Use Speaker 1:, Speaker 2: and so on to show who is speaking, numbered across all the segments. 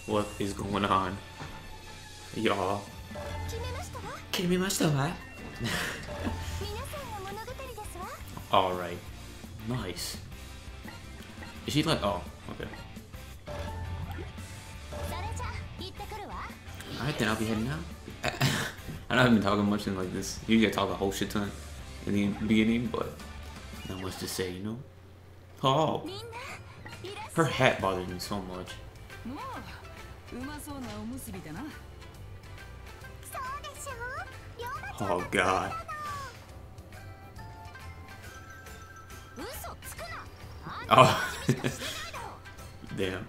Speaker 1: What is going on? Y'all. 決めましたわ Alright. Nice. Is she like, oh, okay. Alright then, I'll be heading out. I know I haven't been talking much in like this. Usually I talk a whole shit ton in the beginning, but not much to say, you know? Oh! Her hat bothers me so much. Oh god. Oh. Damn.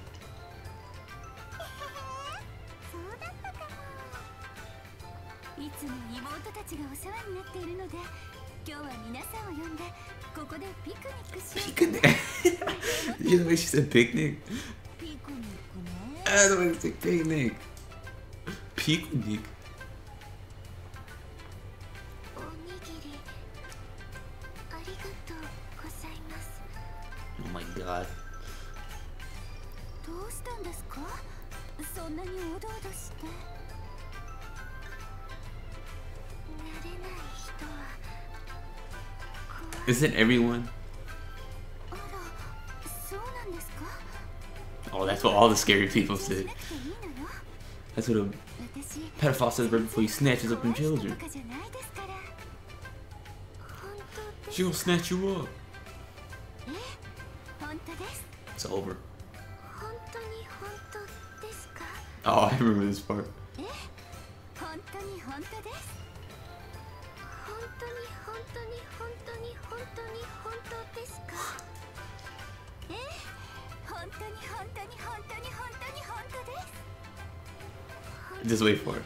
Speaker 1: Picnic? You know, she said picnic. I don't want to say picnic. Picnic. Oh my god. Isn't everyone? Oh, that's what all the scary people say. That's what a pedophile says right before he snatches up them children. She gonna snatch you up. It's over. Oh, I remember this part. Just wait for it.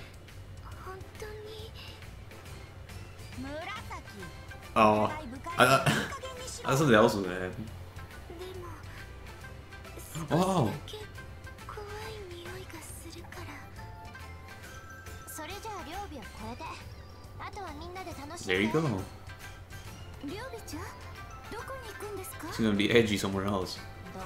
Speaker 1: Oh, I thought something else was gonna happen. Oh. There you go. She's gonna be edgy somewhere else.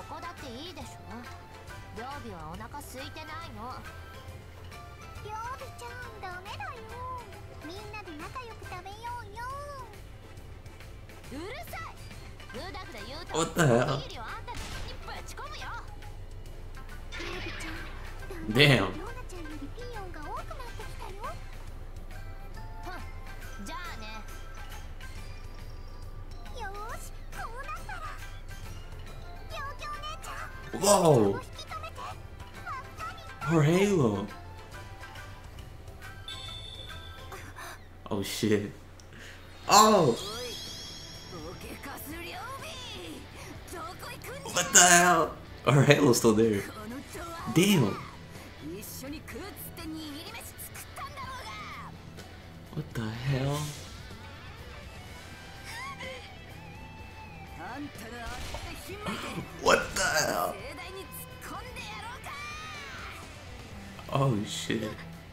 Speaker 1: What the hell? Damn. Whoa! Her halo! Oh shit. Oh! What the hell? Her halo's still there. Damn! What the hell? What the hell? Oh shit.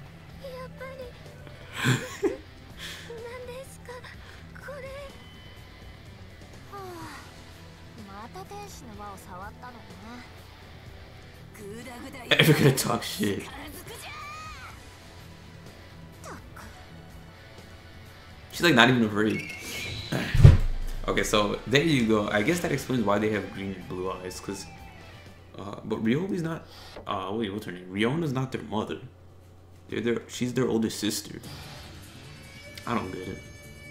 Speaker 1: Ever gonna talk shit? She's like not even afraid. Okay, so there you go. I guess that explains why they have green and blue eyes, cause but Ryobi's not wait, what's her name? Riona's not their mother. She's their older sister. I don't get it.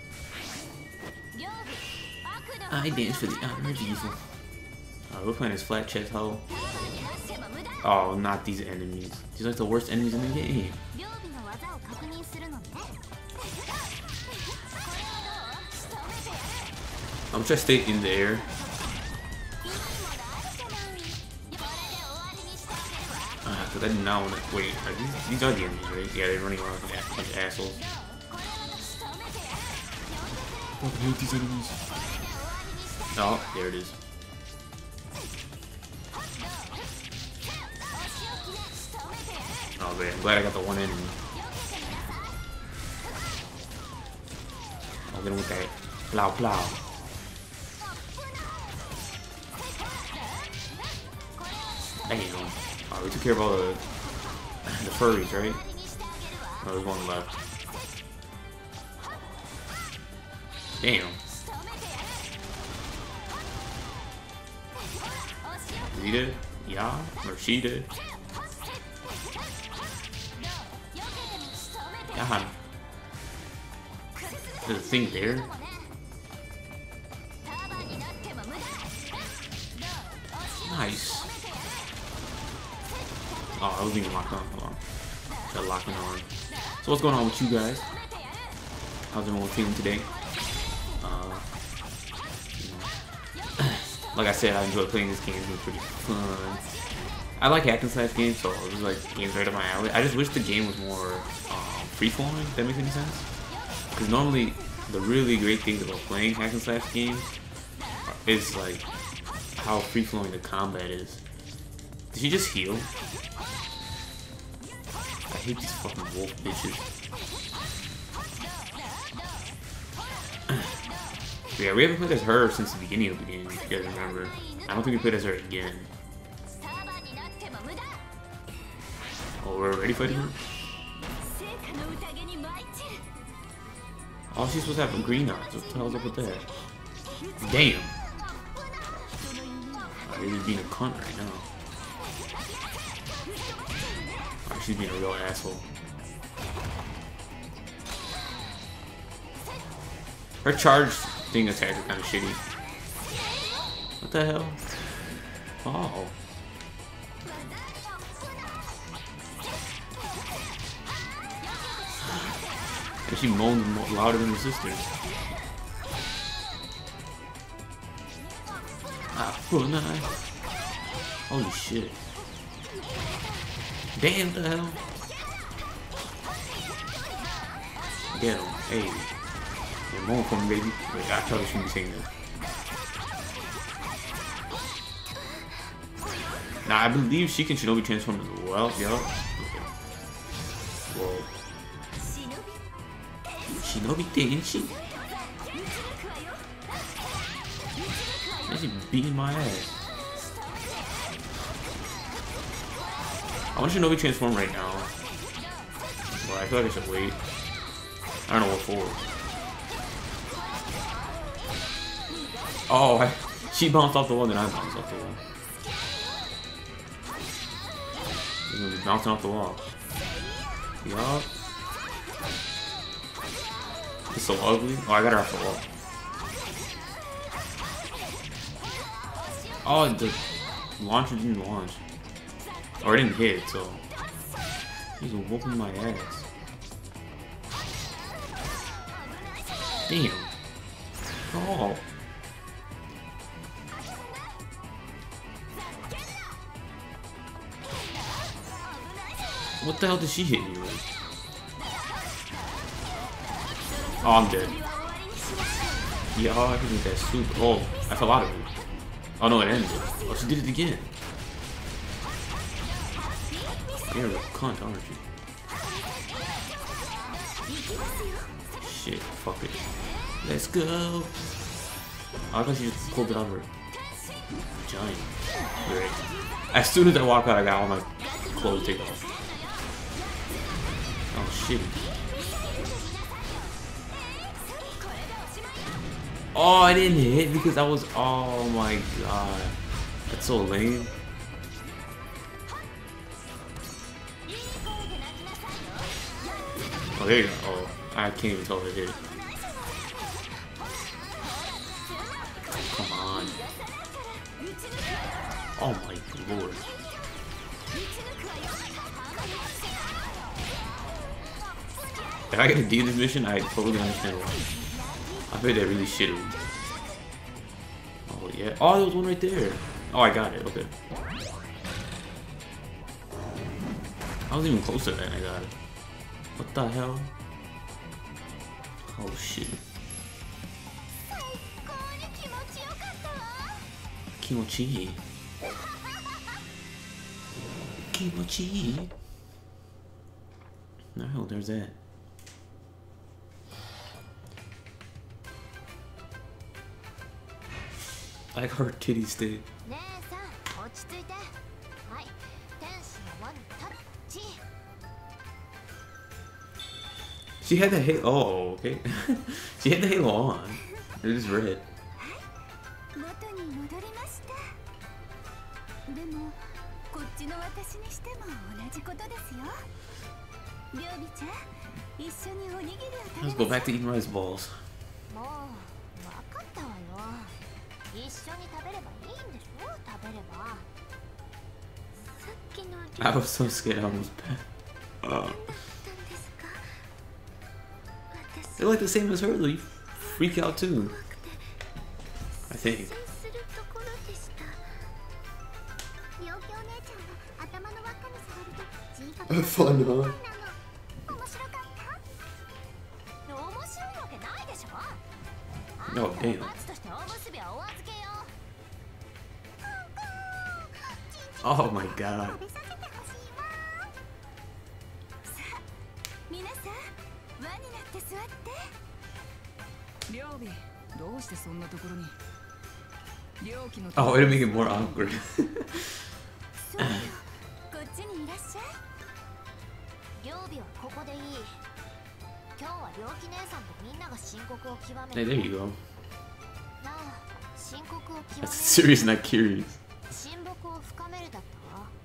Speaker 1: I dance for the honor of evil. We're playing this flat chest hoe. Oh, not these enemies. These are like the worst enemies in the game. I'm trying to stay in the air. Cause I do not want to wait. These are the enemies, right? Yeah, they're running around like a bunch of assholes. I hate these enemies. Oh, there it is. Oh man, I'm glad I got the one enemy. I'll get him with that plow plow. Damn. We took care of all the furries, right? Oh, there's one left. Damn. He did? Yeah? Or she did? God. There's a thing there? Nice. Oh, I wasn't even locked on. Hold on. Got locking on. So what's going on with you guys? How's everyone feeling today? Like I said, I enjoy playing this game. It's been pretty fun. I like hack and slash games, so it was like games right up my alley. I just wish the game was more free-flowing, if that makes any sense. Because normally, the really great things about playing hack and slash games is like how free-flowing the combat is. Did she just heal? I hate these fucking wolf bitches. Yeah, we haven't played as her since the beginning of the game, if you guys remember. I don't think we played as her again. Oh, we're already fighting her? Oh, she's supposed to have a green eyes. What the hell's up with that? Damn. Oh, you're just being a cunt right now. Oh, she's being a real asshole. Her charge thing attacks are kind of shitty. What the hell? Oh. And she moans louder than her sisters. Ah, poor night. Holy shit. Damn the hell. Get him. Hey. You're moan for me, baby. Wait, I probably shouldn't be saying that. Now, I believe she can Shinobi transform as well. Yup. Okay. Whoa. Shinobi didn't she? She's beating my ass. I want Shinobi transform right now. Well, I feel like I should wait. I don't know what for. Oh, she bounced off the wall, then I bounced off the wall. She's gonna be bouncing off the wall. Yup. It's so ugly. Oh, I got her off the wall. Oh, the launcher didn't launch. Or it didn't hit, so. She's whooping my ass. Damn. Oh. What the hell did she hit me with? Oh, I'm dead. Yeah, oh, I hit with that soup. Oh, I fell out of it. Oh no, it ended. Oh, she did it again. You're a cunt, aren't you? Shit, fuck it. Let's go. I thought she just pulled it out of her giant. Right. As soon as I walk out, I got all my clothes taken off. Oh shit. Oh, I didn't hit because I was. Oh my god. That's so lame. Oh, there you go. Oh, I can't even tell if it hit. Come on. Oh my lord. If I get to do this mission, I totally understand why. I bet that really shitty. Oh yeah. Oh, there was one right there. Oh, I got it. Okay. I wasn't even close to that. I got it. What the hell? Oh shit. Kimochi. Kimochi. No, there's that. I like her titties stay. She had the halo. Oh, okay. She had the halo on. It is red.
Speaker 2: 元に戻りました。でもこっちの私にしても同じことですよ。りょうびちゃん、一緒におにぎりを食べましょう。
Speaker 1: Let's go back to eating rice balls.
Speaker 3: もう分かったわよ。一緒に食べればいいんでしょ。食べれば。さっきの
Speaker 1: I was so scared I almost passed.
Speaker 2: 何だったんですか。私
Speaker 1: They're like the same as her though. You freak out too.
Speaker 2: 怖くて
Speaker 1: I think.
Speaker 2: 接するところでした。陽気お姉ちゃんが頭の輪っかに触ると字が
Speaker 1: Fun, huh?
Speaker 2: 面白かった。
Speaker 3: 面白いわけないでしょ。
Speaker 1: Oh, damn.
Speaker 3: 罰としておむすびはお預けよ。
Speaker 1: Oh my god.
Speaker 2: 食べさせてほしいわ。さあ皆さん輪になって座って。
Speaker 4: りょうび、どうしてそんなところに。料金の
Speaker 1: Oh, it'll make it more awkward.
Speaker 2: そうよ、こっちにいらっしゃい。
Speaker 3: 料理はここでいい。今日は良気姉さんとみんなが申告を極め
Speaker 1: Hey,
Speaker 3: る。
Speaker 1: there you go.
Speaker 3: なあ、申告を極め
Speaker 1: That's
Speaker 3: る。
Speaker 1: serious, not curious.
Speaker 3: 親睦を深めるだったわ。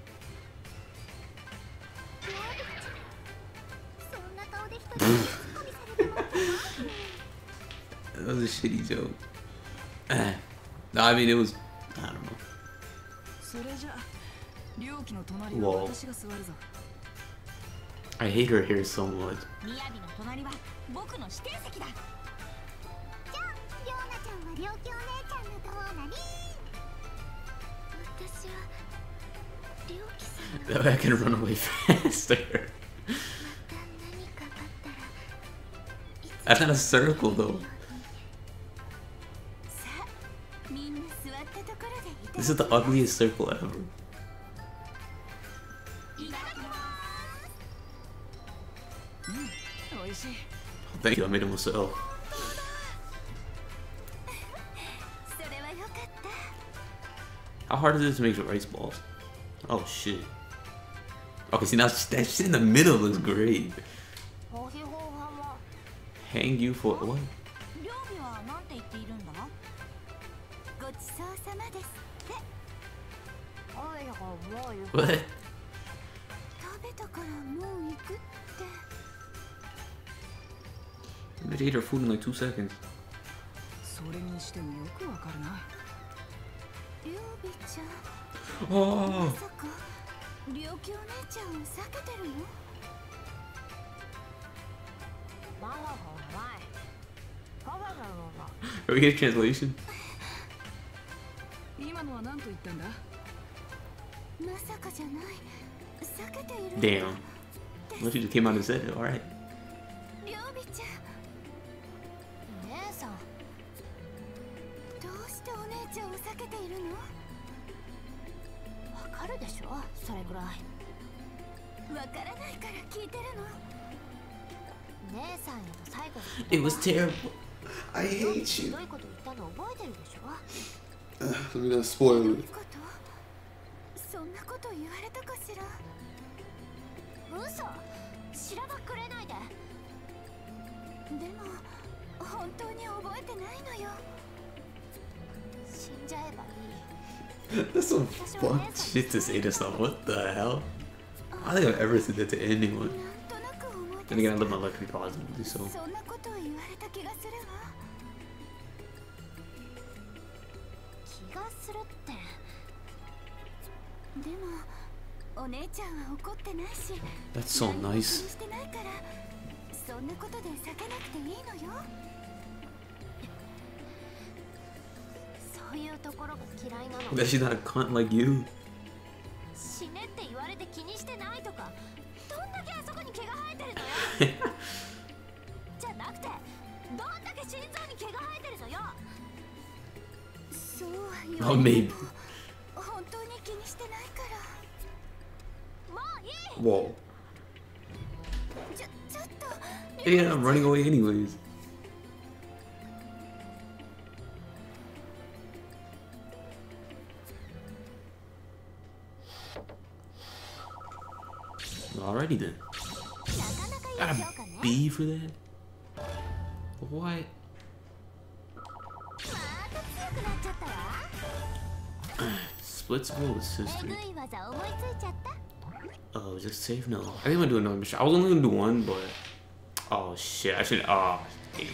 Speaker 2: そんな顔で人にツッコミされても
Speaker 1: That was a shitty joke. No, I mean, it was. I don't know.
Speaker 4: それじゃ料金の隣
Speaker 1: Whoa.
Speaker 4: は私が座るぞ。
Speaker 1: I hate her hair so much.
Speaker 3: みやびの隣は僕の指定席だ。
Speaker 2: じゃありょうなちゃんはりょうきお姉ちゃんの隣。私はりょうきさんの
Speaker 1: I can run away faster.
Speaker 2: また何かあったらいつ
Speaker 1: That's not a circle, though.
Speaker 2: さあみんな座ったところでいただき
Speaker 1: This is the ugliest circle ever.
Speaker 2: いただきます。
Speaker 4: おいしい。
Speaker 1: Thank you, I made it myself.
Speaker 2: それはよかった。
Speaker 1: How hard is it to make rice balls? Oh shit. Okay, see now that shit in the middle looks great.
Speaker 3: ホヒホーハンは
Speaker 1: Hang you for what?
Speaker 3: 料理はなんて言っているんだ。
Speaker 2: ごちそうさまですって。
Speaker 3: おいおいおい。
Speaker 1: What?
Speaker 2: 食べたからもう行くって。
Speaker 1: They ate her food in like 2 seconds.
Speaker 4: それにしてもよくわかるな。
Speaker 2: りょうびちゃん、
Speaker 1: Oh,
Speaker 2: まさかりょうきお姉ちゃんを避けてるの？
Speaker 3: ママがうまい。パパだろうな。
Speaker 1: are we getting translation?
Speaker 4: 今のは何と言ったんだ。
Speaker 2: まさかじゃない。避けている。
Speaker 1: Damn. Well, she just came out and said it. All right.
Speaker 2: りょうびちゃん、
Speaker 3: 姉さん、
Speaker 2: どうしてお姉ちゃんを避けているの？
Speaker 3: わかるでしょ。それぐらい。
Speaker 2: わからないから聞いてるの。
Speaker 3: 姉さんへの最後の
Speaker 1: It was terrible. I
Speaker 3: ひど
Speaker 1: hate
Speaker 3: い
Speaker 1: you.
Speaker 3: こと言ったの覚えてるでしょ。
Speaker 1: Let me not spoil
Speaker 2: どういう
Speaker 1: it.
Speaker 2: こと？そんなこと言われたかしら。
Speaker 3: 嘘。しらばっくれないで。
Speaker 2: でも本当に覚えてないのよ。
Speaker 3: 死んじゃえばいい。
Speaker 1: That's some fucked shit to say to someone. What the hell? I don't think I've ever said that to anyone.
Speaker 2: なんとなく思い
Speaker 1: Then
Speaker 2: 出
Speaker 1: again, I
Speaker 2: す。
Speaker 1: live my life pretty positively, so.
Speaker 2: そんなことを言われた気がするわ。
Speaker 3: 気がするって。
Speaker 2: でもお姉ちゃんは怒ってないし。
Speaker 1: That's so
Speaker 2: 何も気に
Speaker 1: nice.
Speaker 2: してないからそんなことで避けなくていいのよ。
Speaker 3: そういうところが嫌いなの。
Speaker 1: That she's not a cunt like you.
Speaker 3: 死ねって言われて気にしてないとか。どんだけあそこに毛が生えてるのよ。じゃなくて、どんだけ心臓に毛が生えてるのよ。
Speaker 2: そうは言わ
Speaker 1: Oh,
Speaker 2: れて
Speaker 1: maybe.
Speaker 2: も本当に気にしてないから。
Speaker 3: もういい。
Speaker 1: Whoa.
Speaker 2: ちょっと。
Speaker 1: Yeah, I'm running away anyways. Alrighty then.
Speaker 3: なかなかい
Speaker 1: Got
Speaker 3: い評
Speaker 1: a
Speaker 3: 価ね。
Speaker 1: B for that? What?
Speaker 3: また強くなっちゃったわ。
Speaker 1: Splitsville with
Speaker 3: え
Speaker 1: sister.
Speaker 3: ぐい技思いついちゃった。
Speaker 1: Oh, just save no. I think I'm gonna do another mission. I was only gonna do one, but oh shit, I should. Oh, dang.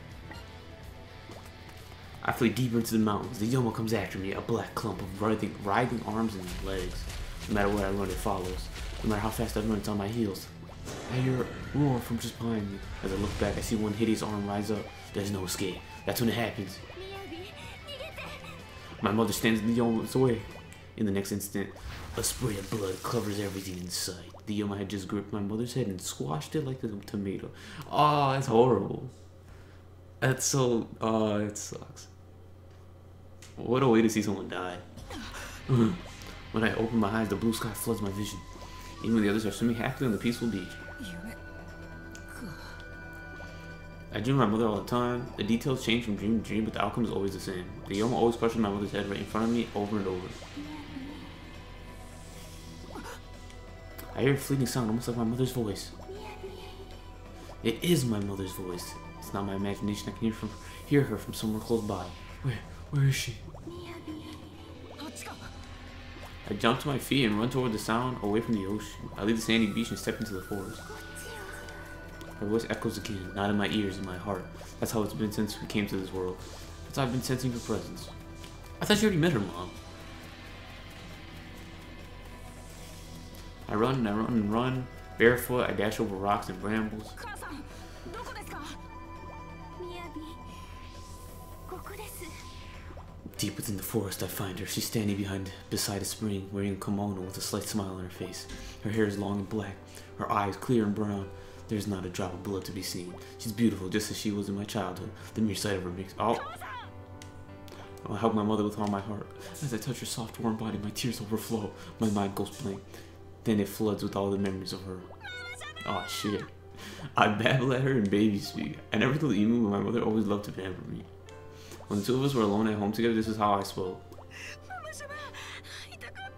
Speaker 1: I flee deeper into the mountains. The Yoma comes after me, a black clump of writhing arms and legs. No matter where I run, it follows. No matter how fast I run, it's on my heels. I hear a roar from just behind me. As I look back, I see one hideous arm rise up. There's no escape. That's when it happens.
Speaker 3: みやび、逃げて。
Speaker 1: My mother stands in the Yoma's way. In the next instant, a spray of blood covers everything in sight. The Yoma had just gripped my mother's head and squashed it like a tomato. Oh, that's horrible. That's so... Oh, it sucks. What a way to see someone die. When I open my eyes, the blue sky floods my vision. Even when the others are swimming happily on the peaceful beach.
Speaker 4: 夢か。
Speaker 1: I dream of my mother all the time. The details change from dream to dream, but the outcome is always the same. The Yoma always crushes my mother's head right in front of me over and over. I hear a fleeting sound, almost like my mother's voice. It is my mother's voice. It's not my imagination. I can hear her from somewhere close by. Where is she?
Speaker 4: あっちか。
Speaker 1: I jump to my feet and run toward the sound, away from the ocean. I leave the sandy beach and step into the forest. Her voice echoes again, not in my ears, in my heart. That's how it's been since we came to this world. That's how I've been sensing her presence. I thought you already met her, Mom. I run and I run and run. Barefoot, I dash over rocks and brambles.
Speaker 4: 母さん、どこですか。
Speaker 3: みやび、ここです。
Speaker 1: Deep within the forest, I find her. She's standing beside a spring, wearing a kimono with a slight smile on her face. Her hair is long and black, her eyes clear and brown. There's not a drop of blood to be seen. She's beautiful, just as she was in my childhood. The mere sight of her makes... Oh! I hug my mother with all my heart. As I touch her soft, warm body, my tears overflow. My mind goes blank. Then it floods with all the memories of her. Oh, shit. I babble at her in baby speak. I never told Emu, but my mother always loved to pamper me. When the two of us were alone at home together, this is how I spoke.
Speaker 3: ママ様、痛かった。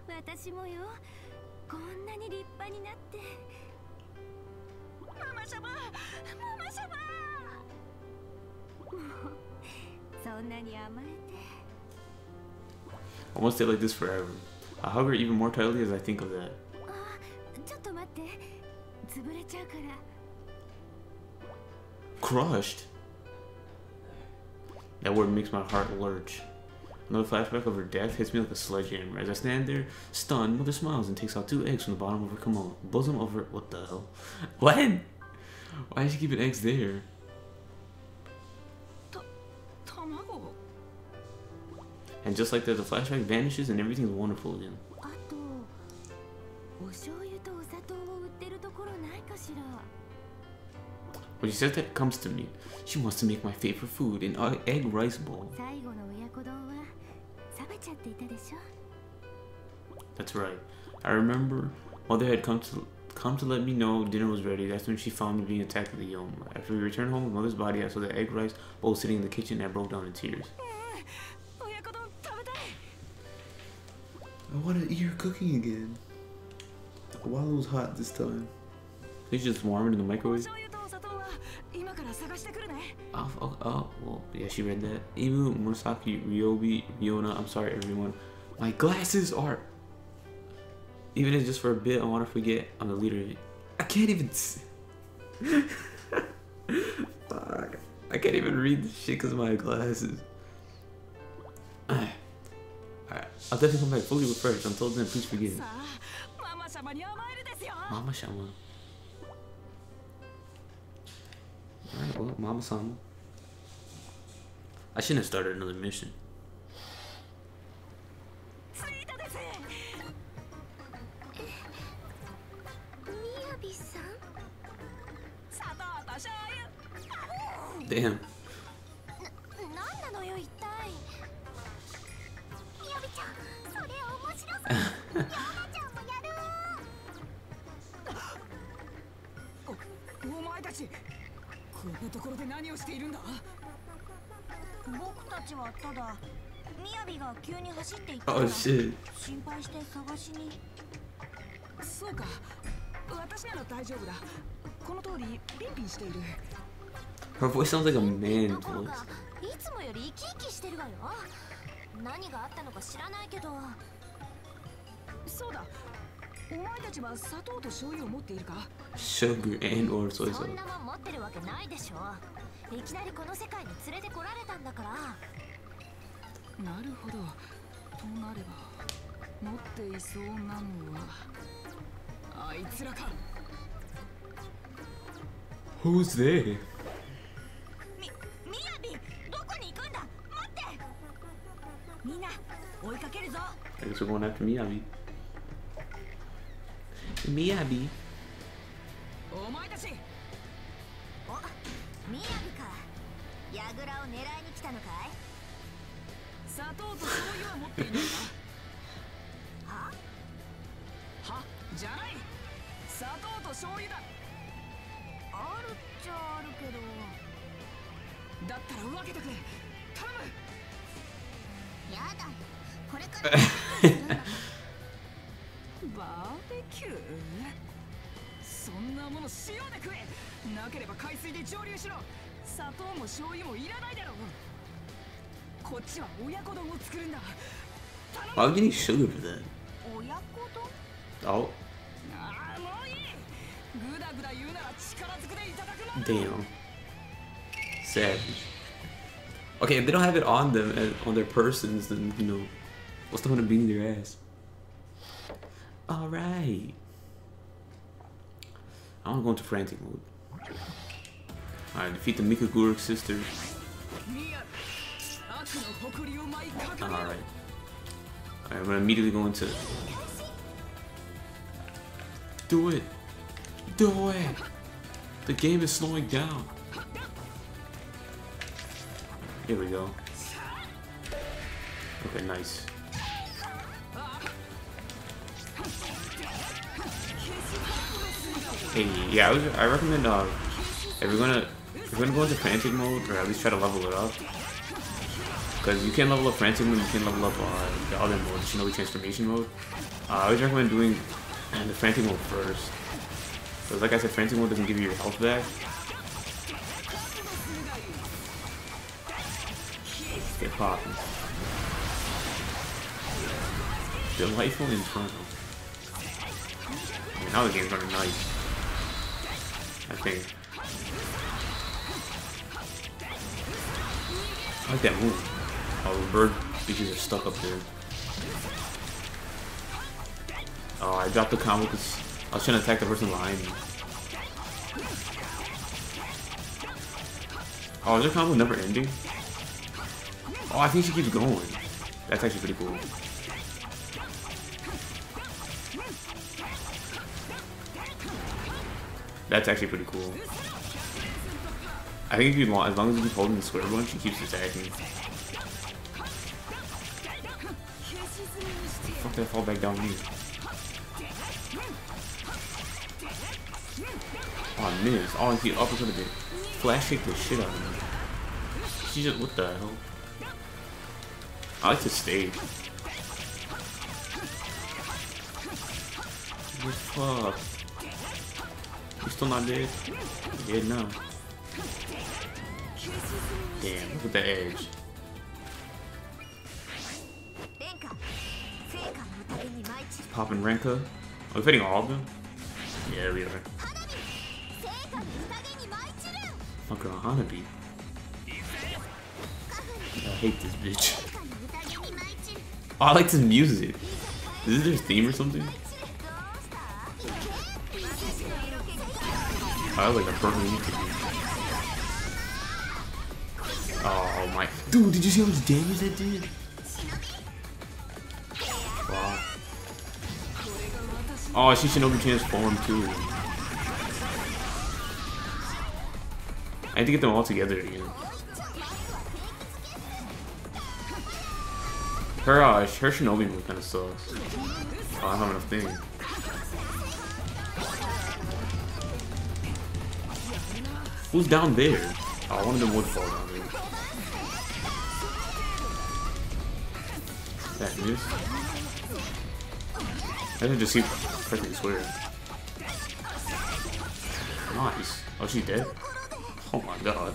Speaker 3: 私もよ。こんなに立派になって。ママ様、ママ様。もうそんなに甘えて。
Speaker 1: I want to stay like this forever. I hug her even more tightly as I think of that.
Speaker 3: あ、ちょっと待って。潰れちゃうから。
Speaker 1: Crushed? That word makes my heart lurch. Another flashback of her death hits me like a sledgehammer. As I stand there, stunned, Mother smiles and takes out 2 eggs from the bottom of her kimono. Bosom of her... What the hell? What? Why did she keep eggs there?
Speaker 4: 卵。
Speaker 1: And just like that, the flashback vanishes and everything's wonderful again.
Speaker 3: あと、お醤油とお砂糖を売ってるところないかしら。
Speaker 1: When she says that, it comes to me. She wants to make my favorite food, an egg rice bowl.
Speaker 3: 最後の親子丼は冷めちゃっていたでしょ。
Speaker 1: That's right. I remember Mother had come to let me know dinner was ready. That's when she found me being attacked with the Yoma. After we returned home with Mother's body, I saw the egg rice bowl sitting in the kitchen and I broke down in tears.
Speaker 4: 親子丼食べたい。
Speaker 1: I want to eat her cooking again. While it was hot this time. They just warm it in the
Speaker 4: お
Speaker 1: microwave.
Speaker 4: 醤油とお砂糖は今から探してくるね。
Speaker 1: Oh, well, yeah, she read that. Imu, Murasaki, Ryobi, Riona, I'm sorry, everyone. My glasses are... Even if it's just for a bit, I want to forget I'm the leader of it. I can't even... Fuck. I can't even read this shit because of my glasses. Alright, I'll definitely come back fully refreshed. Until then, please forgive me.
Speaker 4: さあ、ママ様に甘えるですよ。
Speaker 1: Mama Shama. Alright, well, Mama Sama. I shouldn't have started another mission.
Speaker 4: 着いたです。
Speaker 3: みやびさん。
Speaker 4: 砂糖と醤油。
Speaker 1: Damn.
Speaker 3: なんなのよ一体。みやびちゃん、それ面白そう。ヨナちゃんもやる。
Speaker 4: お前たち、こんなところで何をしているんだ。
Speaker 3: 僕たちはただみやびが急に走っていったか
Speaker 1: Oh
Speaker 3: ら
Speaker 1: shit.
Speaker 3: 心配して探しに。
Speaker 4: そうか。私なら大丈夫だ。この通りピンピンしている。
Speaker 1: Her voice sounds like a
Speaker 3: の
Speaker 1: man's
Speaker 3: 方
Speaker 1: voice.
Speaker 3: がいつもより生き生きしてるわよ。何があったのか知らないけど。
Speaker 4: そうだ。お前たちは砂糖と醤油を持っているか？
Speaker 1: Sugar and or soy
Speaker 3: そん
Speaker 1: sauce.
Speaker 3: なもん持ってるわけないでしょ。いきなりこの世界に連れてこられたんだから。
Speaker 4: なるほど。となれば持っていそうなのはあいつらか。
Speaker 1: Who's there?
Speaker 3: みやび、どこに行くんだ。待って。みんな追いかけるぞ。
Speaker 1: I guess we're going after Miyabi. Miyabi.
Speaker 4: お前たち。
Speaker 3: お、みやびか。ヤグラを狙いに来たのかい。
Speaker 4: 砂糖と醤油は持っていないか？
Speaker 3: は？
Speaker 4: は？じゃない。砂糖と醤油だ。
Speaker 3: あるっちゃあるけど。
Speaker 4: だったら分けてくれ。頼む。
Speaker 3: やだ。これから
Speaker 4: バーベキュー？そんなもの塩で食え。なければ海水で蒸留しろ。砂糖も醤油もいらないだろう。こっちは親子丼を作るんだ。
Speaker 1: Why are we getting sugar for that?
Speaker 3: 親子丼？
Speaker 1: Oh,
Speaker 4: ああ、もういい。グダグダ言うなら力ずくでいただくまで。
Speaker 1: damn. Savage. Okay, if they don't have it on them, on their persons, then, you know, what's the point of beating their ass? Alright. I want to go into frantic mode. Alright, defeat the Mikaguruk sisters. Alright. Alright, I'm gonna immediately go into... Do it! Do it! The game is slowing down. Here we go. Okay, nice. Hey, yeah, I recommend if you're gonna go into frantic mode, or at least try to level it up, because you can't level up frantic mode, you can level up the other mode, Shinobi transformation mode. I always recommend doing the frantic mode first, because like I said, frantic mode doesn't give you your health back. Get popping. Delightful Inferno. I mean, now the game's running nice. I think. I like that move. Oh, the bird species are stuck up there. Oh, I dropped the combo because I was trying to attack the person behind me. Oh, is their combo never ending? Oh, I think she keeps going. That's actually pretty cool. That's actually pretty cool. I think if you want, as long as you keep holding the square button, she keeps attacking. Fuck, did I fall back down here? Oh, I missed. Oh, and he uppercut a bit. Flash kicked the shit out of me. She just, what the hell? I like to stay. What the fuck? He's still not dead? Dead now. Damn, look at the edge. Popping Renka. Are we fighting all of them? Yeah, we are. Fuck her, Hanabi. I hate this bitch. Oh, I like this music. Is this their theme or something? I like a purple music. Oh my. Dude, did you see how much damage that did? Wow. Oh, she Shinobi transformed too. I had to get them all together again. Her Shinobi move kind of sucks. Oh, I don't have enough thing. Who's down there? Oh, one of them would fall down there. That missed. I can just keep pressing square. Nice. Oh, she's dead? Oh my god.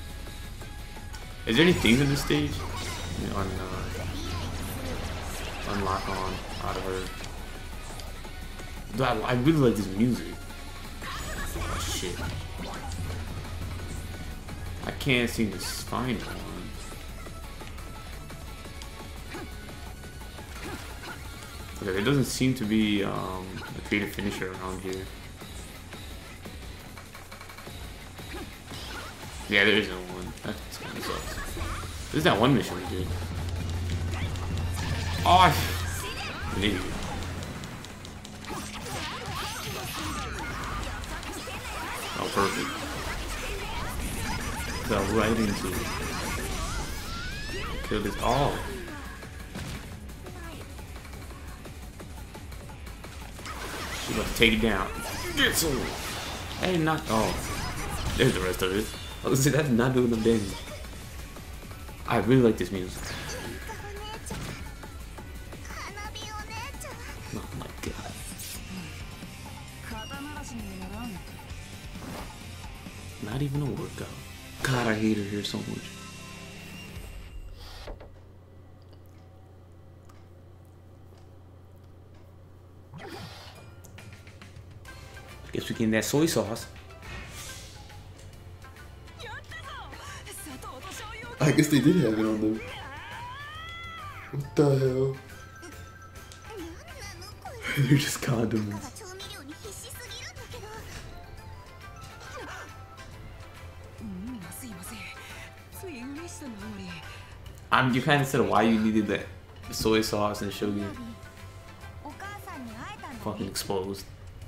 Speaker 1: Is there any things in this stage? Unlock on out of her. Dude, I really like this music. Oh shit. I can't seem to find one. Okay, there doesn't seem to be a creative finisher around here. Yeah, there isn't one. That's kind of sucks. There's that one mission we did. Oh, an idiot. Oh, perfect. Fell right into it. Killed it all. She's about to take it down. Get some. Hey, not. Oh, there's the rest of it. I was gonna say, that's not doing no damage. I really like this music. Oh my god. Not even a workout. God, I hate her here so much. I guess we can get that soy sauce.
Speaker 5: I guess they did have it on them. What the hell?
Speaker 1: They're just condiments. You kind of said why you needed that soy sauce and sugar. Fucking exposed.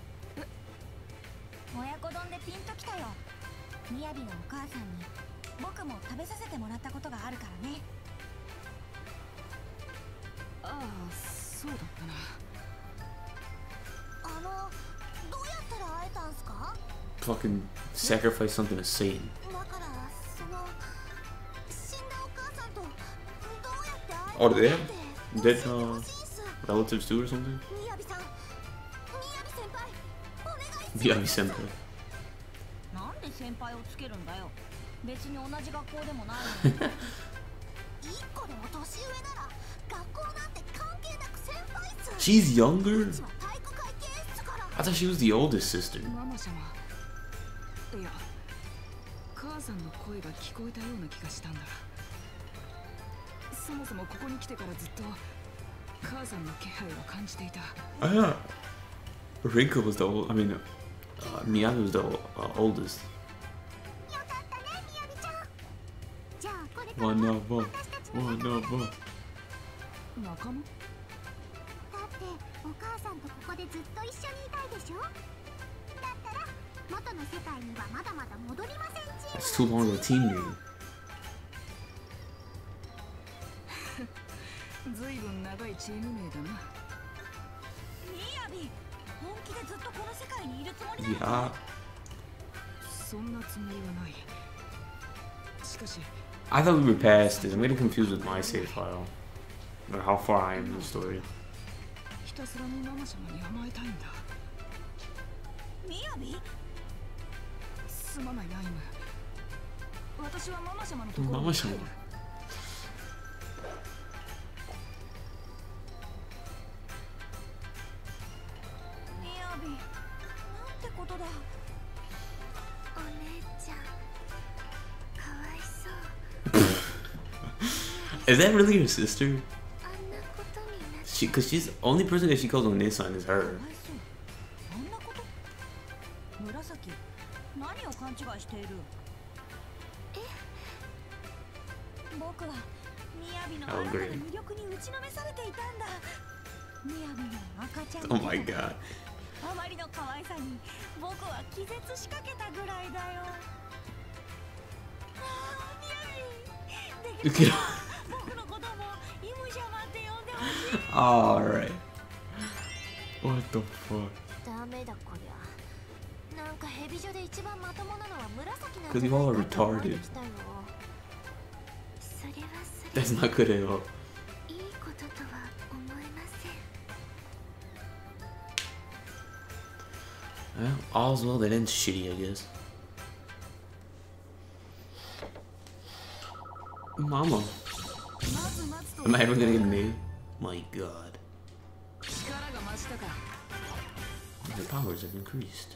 Speaker 2: 親子丼でピンときたよ。みやびのお母さんに僕も食べさせてもらったことがあるからね。
Speaker 4: ああ、そうだったな。
Speaker 2: どうやったら会えたんすか？
Speaker 1: Fucking sacrifice something to Satan.
Speaker 2: だから死んだお母さんとどうやって会えた
Speaker 1: Oh,
Speaker 2: の
Speaker 1: they
Speaker 2: っ
Speaker 1: have
Speaker 2: て
Speaker 1: dead relatives too or something?
Speaker 2: みやびさん、みやび先輩、お願いします。
Speaker 1: Miyabi senpai.
Speaker 2: なんで先輩をつけるんだよ。別に同じ学校でもないのに。一個でも年上なら学校なんて関係なく先輩っす。
Speaker 1: She's younger?
Speaker 2: うちは体育会系室から。
Speaker 1: I thought she was the oldest sister.
Speaker 4: ママ様。いや、母さんの声が聞こえたような気がしたんだ。そもそもここに来てからずっと母さんの気配を感じていた。
Speaker 1: I thought Rinka was the old. I mean, Miyabi was the oldest.
Speaker 2: よかったね、みやびちゃん。じゃあこれから
Speaker 1: One of one.
Speaker 2: 私たちの
Speaker 1: One of one.
Speaker 4: 仲間？
Speaker 2: だってお母さんとここでずっと一緒にいたいでしょ。だったら元の世界にはまだまだ戻りませんチーム。
Speaker 1: That's too long of a team name.
Speaker 4: ずいぶん長いチーム名だな。
Speaker 2: みやび、本気でずっとこの世界にいるつもりなの？
Speaker 1: Yeah.
Speaker 4: そんなつもりはない。しかし、
Speaker 1: I thought we were past this. I'm getting confused with my save file. Or how far I am in the story.
Speaker 4: ひたすらにママ様に甘えたいんだ。
Speaker 2: みやび？
Speaker 4: すまないアイム。私はママ様のところに
Speaker 1: Mama
Speaker 4: 帰る。
Speaker 1: Shama.
Speaker 2: みやび、なんてことだ。お姉ちゃん、かわいそう。
Speaker 1: Is that really her sister?
Speaker 2: あんなことになっ
Speaker 1: Cause she's the only person that she calls Onesan is
Speaker 2: か
Speaker 1: her.
Speaker 2: わいそう。あんなこと？紫、何を勘違いしている？僕はみやびのあなたの魅力に打ちのめされていたんだ。みやびの赤ちゃん。
Speaker 1: Oh my god.
Speaker 2: あまりの可愛さに僕は気絶しかけたぐらいだよ。ああ、みやび。できる。僕のこともイムシャマって呼んでほしい。
Speaker 1: Alright. What the fuck?
Speaker 2: ダメだこりゃ。なんかヘビ女で一番まともなのは紫なん
Speaker 1: Cause you all are retarded.
Speaker 2: それはそ
Speaker 1: That's not good at all.
Speaker 2: れいいこととは思えません。
Speaker 1: Well, all's well that ends shitty, I guess. Mama. Am I ever gonna get a name? My god. Your powers have increased.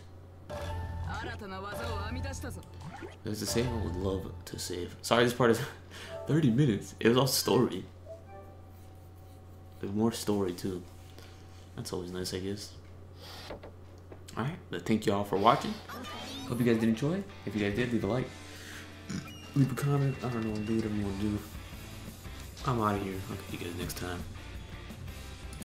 Speaker 1: There's a save I would love to save. Sorry, this part is 30 minutes. It was all story. There's more story too. That's always nice, I guess. Alright, but thank you all for watching. Hope you guys did enjoy. If you guys did, leave a like. Leave a comment. I don't know, do whatever you want to do. I'm out of here. I'll see you guys next time.